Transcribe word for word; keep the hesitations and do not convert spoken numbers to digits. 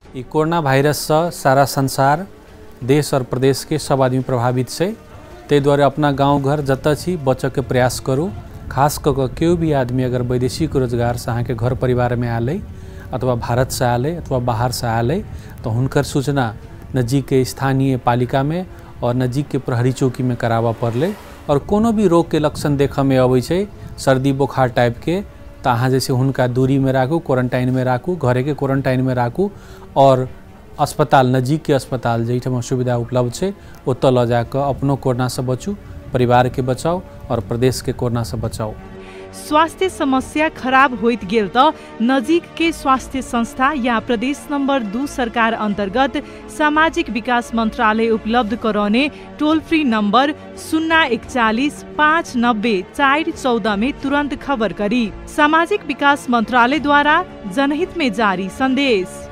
ये corona virus से सारा संसार देश और प्रदेश के सब आदमी प्रभावित से ते द्वारा अपना गांव घर जत छी बचे के प्रयास करूँ। खास कर क्यों भी आदमी अगर वैदेशिक रोजगार से अहाँ के घर परिवार में आले अथवा भारत से आले अथवा बाहर से आले तो हुनकर सूचना नजीक के स्थानीय पालिका में और नजीक के प्रहरी चौकी में करावा पड़ले। और कोनो भी रोग के लक्षण देख में अबै छै सर्दी बुखार टाइप के तो अहाँ जैसे हुनका दूरी में राखू, क्वारंटाइन में राखू, घरे के क्वारंटाइन में राखू और अस्पताल नजीक के अस्पताल जैठमा सुविधा उपलब्ध है ओतऽ ल जाकर अपनो कोरोना से बचू, परिवार के बचाओ और प्रदेश के कोरोना से बचाओ। स्वास्थ्य समस्या खराब होइत गेल त नजीक के स्वास्थ्य संस्था या प्रदेश नंबर दू सरकार अंतर्गत सामाजिक विकास मंत्रालय उपलब्ध करौने टोल फ्री नंबर शून्य इकचालीस पाँच नब्बे चार चौदह में तुरंत खबर करी। सामाजिक विकास मंत्रालय द्वारा जनहित में जारी संदेश।